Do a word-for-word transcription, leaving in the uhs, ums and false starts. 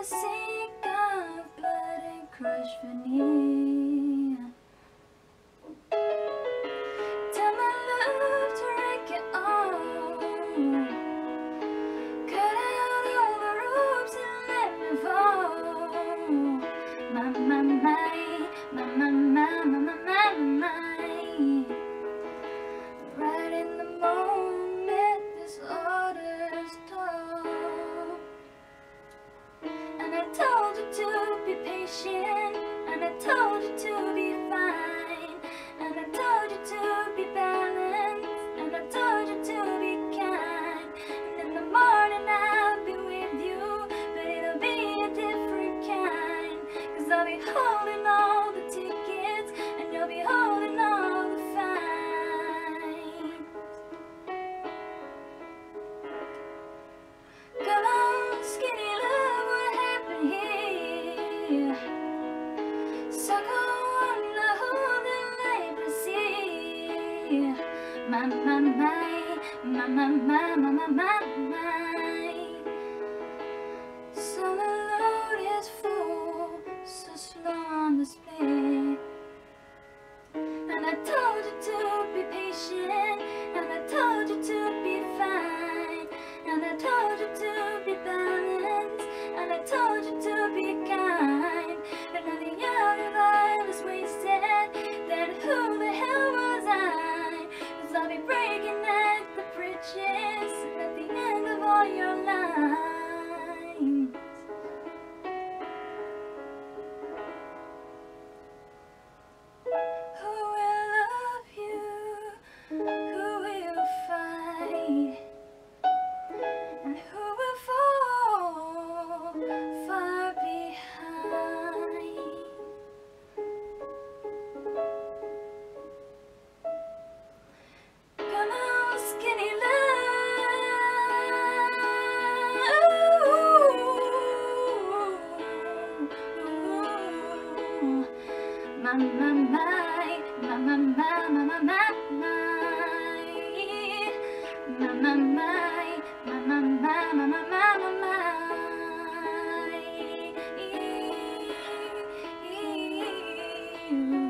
sink of blood and crushed veneer. Tell my love to wreck it all. Cut out all the ropes and let me fall. My, my, my, my, my, my, my, my, my, my. Right in the moment this order's told. And I told you to be patient, and I told you to be fine, and I told you to be balanced, and I told you to be kind. And in the morning I'll be with you, but it'll be a different kind. Cause I'll be holding all the tickets, and you'll be holding all the fines. Come on, skinny love, what happened here? Suckle on the hold and labor see. My, my, my, my, my, my, my, my, my, my. Summer load is full, so slow on the split. And I told you to be patient, and I told you to be fine, and I told you to be balanced, and I told you to be kind. But now the young life is wasted, then who the hell was I? Cause I'll be breaking at the bridges at the end of all your lines. Who will love you? Who will fight? And who will fall far behind? Come on, skinny love. My, my, my, my, my, my, my, my, my, my, my, my. My, my, my, my, my, my, my, my.